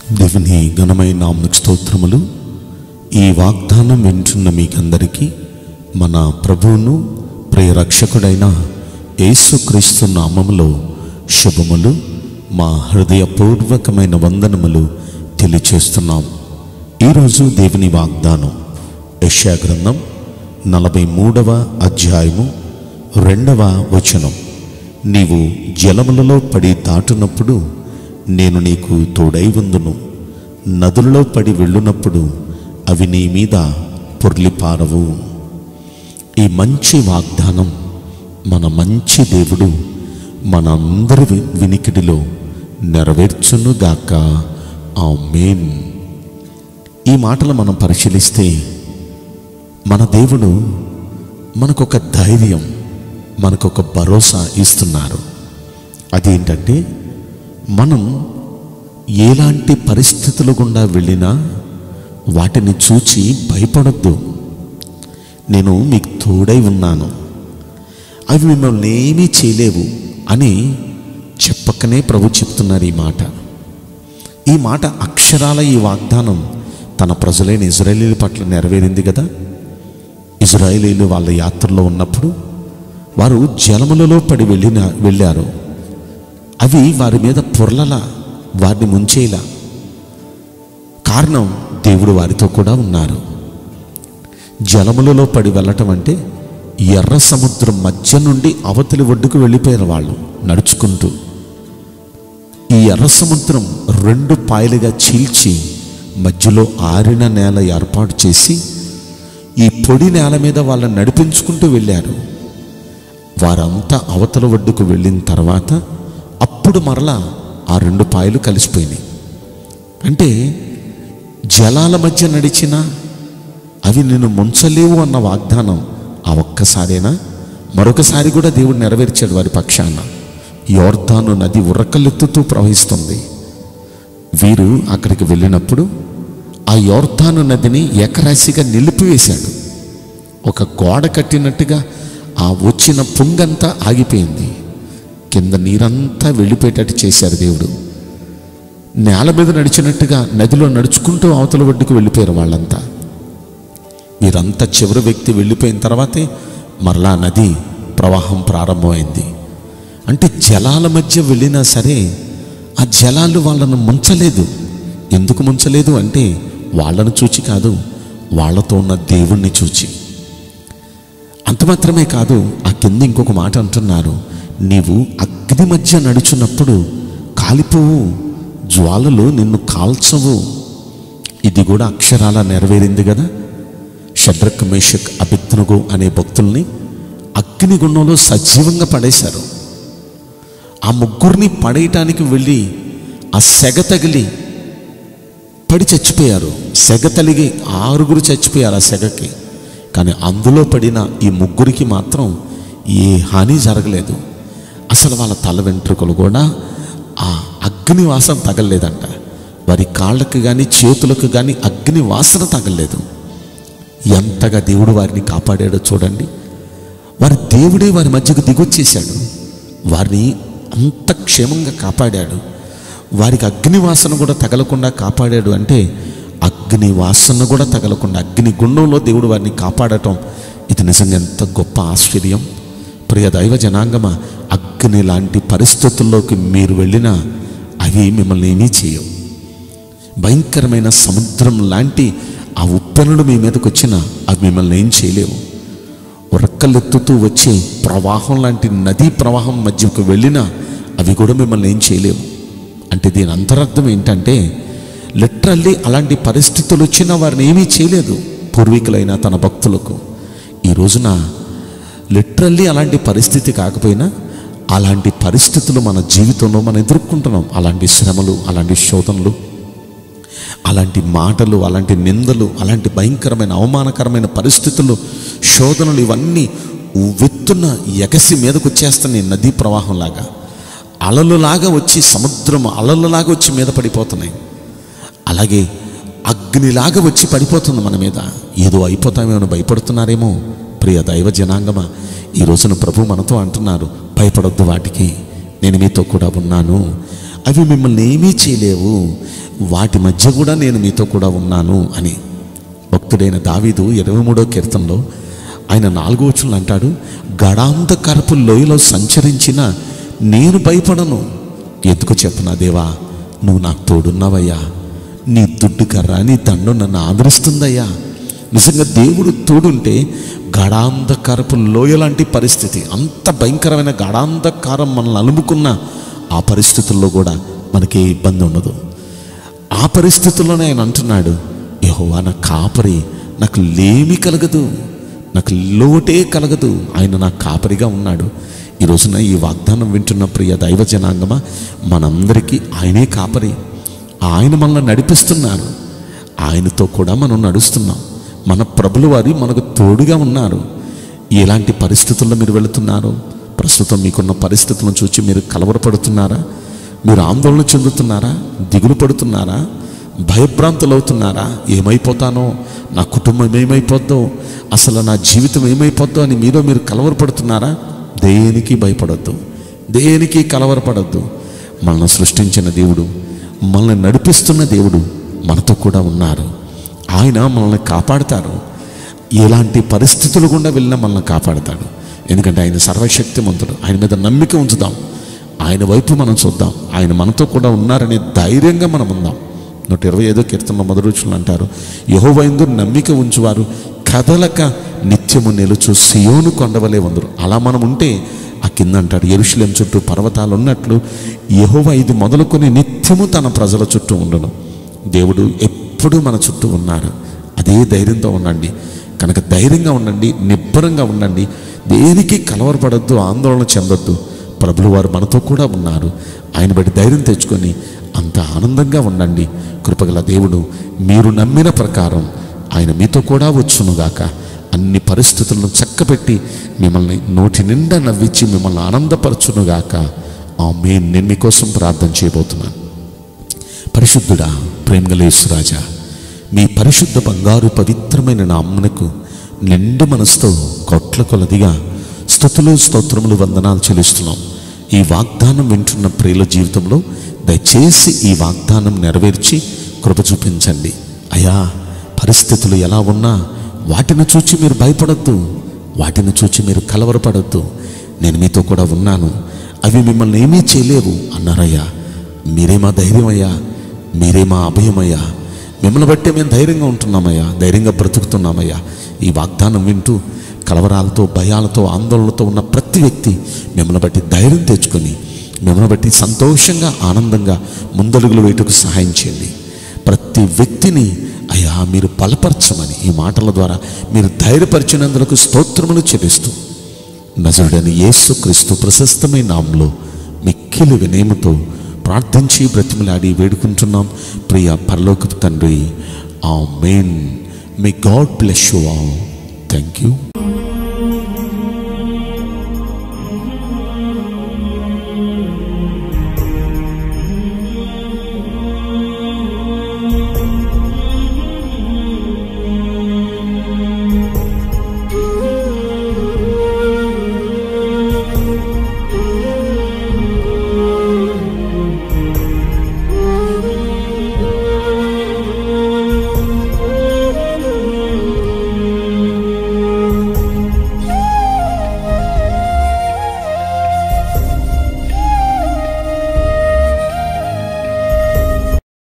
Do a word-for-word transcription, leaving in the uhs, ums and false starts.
దేవుని ఘనమైన నామమునకు స్తోత్రములు. ఈ వాగ్దానం వింటున్న మీకందరికీ మన ప్రభువును ప్రియ రక్షకుడైన యేసుక్రీస్తు నామములో శుభములు, మా హృదయపూర్వకమైన వందనములు తెలియచేస్తున్నాం. ఈరోజు దేవుని వాగ్దానం యెషయా గ్రంథం నలభై మూడవ అధ్యాయము రెండవ వచనం. నీవు జలములలో పడి దాటునప్పుడు నేను నీకు తోడై ఉందును, నదులలో పడి వెళ్ళునప్పుడు అవి నీ మీద పొర్లిపారవు. ఈ మంచి వాగ్దానం మన మంచి దేవుడు మనందరి వినికిడిలో నెరవేర్చునుగాక. ఆమేన్. ఈ మాటలు మనం పరిశీలిస్తే మన దేవుడు మనకొక ధైర్యం, మనకొక భరోసా ఇస్తున్నారు. అదేంటంటే, మనం ఎలాంటి పరిస్థితుల గుండా వెళ్ళినా వాటిని చూచి భయపడొద్దు. నేను మీకు తోడై ఉన్నాను, అవి మిమ్మల్ని ఏమీ చేయలేవు అని చెప్పకనే ప్రభు చెప్తున్నారు ఈ మాట. ఈ మాట అక్షరాల ఈ వాగ్దానం తన ప్రజలైన ఇజ్రాయేలీల పట్ల నెరవేరింది కదా. ఇజ్రాయేలీలు వాళ్ళ యాత్రలో ఉన్నప్పుడు వారు జలములలో పడి వెళ్ళిన వెళ్ళారు. అవి వారి మీద పొర్లలా, వారిని ముంచేలా. కారణం, దేవుడు వారితో కూడా ఉన్నారు. జలములలో పడి వెళ్ళటం అంటే ఎర్ర సముద్రం మధ్య నుండి అవతలి ఒడ్డుకు వెళ్ళిపోయారు వాళ్ళు నడుచుకుంటూ. ఈ ఎర్ర సముద్రం రెండు పాయలుగా చీల్చి మధ్యలో ఆరిన నేల ఏర్పాటు చేసి ఈ పొడి నేల మీద వాళ్ళని నడిపించుకుంటూ వెళ్ళారు. వారంతా అవతల ఒడ్డుకు వెళ్ళిన తర్వాత అప్పుడు మరలా ఆ రెండు పాయలు కలిసిపోయినాయి. అంటే జలాల మధ్య నడిచినా అవి నిన్ను ముంచలేవు అన్న వాగ్దానం ఆ ఒక్కసారేనా? మరొకసారి కూడా దేవుడు నెరవేర్చాడు వారి పక్షాన. యోర్దాను నది ఉరకలెత్తుతూ ప్రవహిస్తుంది. వీరు అక్కడికి వెళ్ళినప్పుడు ఆ యోర్దాను నదిని ఏకరాశిగా నిలిపివేశాడు. ఒక గోడ కట్టినట్టుగా ఆ వచ్చిన పొంగంతా ఆగిపోయింది. కింద నీరంతా వెళ్ళిపోయేటట్టు చేశారు దేవుడు. నేల మీద నడిచినట్టుగా నదిలో నడుచుకుంటూ అవతల ఒడ్డుకు వెళ్ళిపోయారు వాళ్ళంతా. వీరంతా చివరి వ్యక్తి వెళ్ళిపోయిన తర్వాతే మరలా నది ప్రవాహం ప్రారంభమైంది. అంటే జలాల మధ్య వెళ్ళినా సరే ఆ జలాలు వాళ్ళను ముంచలేదు. ఎందుకు ముంచలేదు అంటే వాళ్ళను చూచి కాదు, వాళ్ళతో ఉన్న దేవుణ్ణి చూచి. అంత మాత్రమే కాదు, ఆ కింద ఇంకొక మాట అంటున్నారు, నీవు అగ్ని మధ్య నడుచున్నప్పుడు కాలిపోవు, జ్వాలలు నిన్ను కాల్చవు. ఇది కూడా అక్షరాల నెరవేరింది కదా. షడ్రక్, మేషక్, అబేద్నెగో అనే భక్తుల్ని అగ్నిగుండంలో సజీవంగా పడేశారు. ఆ ముగ్గురిని పడేయటానికి వెళ్ళి ఆ సెగ తగిలి పడి చచ్చిపోయారు. సెగ తలిగి ఆరుగురు చచ్చిపోయారు ఆ సెగకి. కానీ అందులో పడిన ఈ ముగ్గురికి మాత్రం ఏ హాని జరగలేదు. అసలు వాళ్ళ తల వెంట్రుకలు కూడా ఆ అగ్ని వాసన తగలలేదంట. వారి కాళ్ళకు కానీ చేతులకు కానీ అగ్ని వాసన తగలలేదు. ఎంతగా దేవుడు వారిని కాపాడాడో చూడండి. వారి దేవుడే వారి మధ్యకు దిగొచ్చేశాడు. వారిని అంత క్షేమంగా కాపాడాడు. వారికి అగ్ని వాసన కూడా తగలకుండా కాపాడాడు. అంటే అగ్ని వాసన కూడా తగలకుండా అగ్ని గుండంలో దేవుడు వారిని కాపాడటం, ఇది నిజంగా ఎంత గొప్ప ఆశ్చర్యం. ప్రియ దైవ జనాంగమా, అగ్ని లాంటి పరిస్థితుల్లోకి మీరు వెళ్ళినా అవి మిమ్మల్ని ఏమీ చేయవు. భయంకరమైన సముద్రం లాంటి ఆ ఉప్పెనలు మీ మీదకి వచ్చినా అవి మిమ్మల్ని ఏం చేయలేవు. ఉరక్కలెత్తుతూ వచ్చే ప్రవాహం లాంటి నదీ ప్రవాహం మధ్యకు వెళ్ళినా అవి కూడా మిమ్మల్ని ఏం చేయలేవు. అంటే దీని అంతరార్థం ఏంటంటే, లిటరల్లీ అలాంటి పరిస్థితులు వచ్చినా వారిని ఏమీ చేయలేదు పూర్వీకులైన తన భక్తులకు. ఈ రోజున లిటరల్లీ అలాంటి పరిస్థితి కాకపోయినా అలాంటి పరిస్థితులు మన జీవితంలో మనం ఎదుర్కొంటున్నాం. అలాంటి శ్రమలు, అలాంటి శోధనలు, అలాంటి మాటలు, అలాంటి నిందలు, అలాంటి భయంకరమైన అవమానకరమైన పరిస్థితులు, శోధనలు, ఇవన్నీ ఉవ్వెత్తున ఎగసి మీదకు వచ్చేస్తున్నాయి. నదీ ప్రవాహంలాగా అలలులాగా వచ్చి, సముద్రం అలలులాగా వచ్చి మీద పడిపోతున్నాయి. అలాగే అగ్నిలాగా వచ్చి పడిపోతుంది మన మీద. ఏదో అయిపోతామేమో భయపడుతున్నారేమో. ప్రియ దైవ జనాంగమా, ఈ రోజున ప్రభు మనతో అంటున్నారు, భయపడొద్దు వాటికి, నేను మీతో కూడా ఉన్నాను. అవి మిమ్మల్ని ఏమీ చేయలేవు, వాటి మధ్య కూడా నేను మీతో కూడా ఉన్నాను అని. భక్తుడైన దావీదు ఇరవై మూడో కీర్తనలో ఆయన నాలుగో వచనంలో అంటాడు, గడాంధకరపు లోయలో సంచరించిన నేను భయపడను. ఎందుకు చెప్పనా దేవా, నువ్వు నాకు తోడున్నావయ్యా, నీ దుడ్డు కర్ర నీ దండం నన్ను ఆదరిస్తుందయ్యా. నిజంగా దేవుడు తోడుంటే గడాంధకరపు లోయ లాంటి పరిస్థితి, అంత భయంకరమైన గడాంధకారం మనల్ని అలుముకున్న ఆ పరిస్థితుల్లో కూడా మనకి ఇబ్బంది ఉండదు. ఆ పరిస్థితుల్లోనే ఆయన అంటున్నాడు, యెహోవా నా కాపరి, నాకు లేమి కలగదు, నాకు లోటే కలగదు. ఆయన నా కాపరిగా ఉన్నాడు. ఈ రోజున ఈ వాగ్దానం వింటున్న ప్రియ దైవ జనాంగమా, మనందరికీ ఆయనే కాపరి. ఆయన మనల్ని నడిపిస్తున్నారు, ఆయనతో కూడా మనం నడుస్తున్నాం. మన ప్రభుల వారి మనకు తోడుగా ఉన్నారు. ఎలాంటి పరిస్థితుల్లో మీరు వెళుతున్నారు? ప్రస్తుతం మీకున్న పరిస్థితులను చూసి మీరు కలవరపడుతున్నారా? మీరు ఆందోళన చెందుతున్నారా? దిగులు పడుతున్నారా? భయభ్రాంతులు అవుతున్నారా? ఏమైపోతానో, నా కుటుంబం ఏమైపోద్దో, అసలు నా జీవితం ఏమైపోద్దో అని మీలో మీరు కలవరపడుతున్నారా? దేనికి భయపడొద్దు, దేనికి కలవరపడొద్దు. మనల్ని సృష్టించిన దేవుడు, మనల్ని నడిపిస్తున్న దేవుడు మనతో కూడా ఉన్నారు. ఆయన మనల్ని కాపాడుతారు. ఎలాంటి పరిస్థితులు గుండా వెళ్ళినా మనల్ని కాపాడుతాడు. ఎందుకంటే ఆయన సర్వశక్తిమంతుడు. ఆయన మీద నమ్మిక ఉంచుదాం, ఆయన వైపు మనం చూద్దాం. ఆయన మనతో కూడా ఉన్నారనే ధైర్యంగా మనం ఉందాం. నూట ఇరవై ఐదో కీర్తనలో మొదటి వచనంలో అంటారు, యెహోవా యందు నమ్మిక ఉంచువారు కదలక నిత్యము నిలుచు సియోను కొండవలే వందరు. అలా మనం ఉంటే ఆ కింద అంటాడు, యెరూషలేము చుట్టూ పర్వతాలు ఉన్నట్లు యెహోవా ఇది మొదలుకొని నిత్యము తన ప్రజల చుట్టూ ఉండను. దేవుడు ఎప్పుడూ మన చుట్టూ ఉన్నారు. అదే ధైర్యంతో ఉండండి. కనుక ధైర్యంగా ఉండండి, నిబ్బరంగా ఉండండి, దేనికి కలవరపడద్దు, ఆందోళన చెందొద్దు. ప్రభులు వారు మనతో కూడా ఉన్నారు. ఆయన బట్టి ధైర్యం తెచ్చుకొని అంత ఆనందంగా ఉండండి. కృపగల దేవుడు మీరు నమ్మిన ప్రకారం ఆయన మీతో కూడా వచ్చునుగాక. అన్ని పరిస్థితులను చక్కబెట్టి మిమ్మల్ని నోటి నిండా నవ్వించి మిమ్మల్ని ఆనందపరచునుగాక. ఆమేన్. నేను మీకోసం ప్రార్థన చేయబోతున్నాను. పరిశుద్ధుడా, ప్రేమగల యేసురాజా, మీ పరిశుద్ధ బంగారు పవిత్రమైన నామమునకు నిండు మనసుతో కోట్ల కొలదిగా స్తుతులు స్తోత్రములు వందనాలు చెల్లిస్తున్నాం. ఈ వాగ్దానం వింటున్న ప్రియుల జీవితంలో దయచేసి ఈ వాగ్దానం నెరవేర్చి కృప చూపించండి అయ్యా. పరిస్థితులు ఎలా ఉన్నా వాటిని చూచి మీరు భయపడద్దు, వాటిని చూచి మీరు కలవరపడద్దు. నేను మీతో కూడా ఉన్నాను, అవి మిమ్మల్ని ఏమీ చేయలేవు అన్నారయ్యా. మీరే మా ధైర్యం అయ్యా, మీరే మా అభయమయ్యా. మిమ్మల్ని బట్టే మేము ధైర్యంగా ఉంటున్నామయ్యా, ధైర్యంగా బ్రతుకుతున్నామయ్యా. ఈ వాగ్దానం వింటూ కలవరాలతో, భయాలతో, ఆందోళనతో ఉన్న ప్రతి వ్యక్తి మిమ్మల్ని బట్టి ధైర్యం తెచ్చుకొని మిమ్మల్ని బట్టి సంతోషంగా, ఆనందంగా ముందడుగులు వేయటకు సహాయం చేయండి. ప్రతి వ్యక్తిని అయ్యా మీరు బలపరచమని ఈ మాటల ద్వారా మీరు ధైర్యపరిచినందుకు స్తోత్రములు చెల్లిస్తూ నజరుడైన యేసుక్రీస్తు ప్రశస్తమైన నామములో మిక్కిలి వినయముతో ప్రార్థించి బ్రతిమలాడి వేడుకుంటున్నాం ప్రియ పరలోకపు తండ్రి. Amen. May God bless you all. Thank you.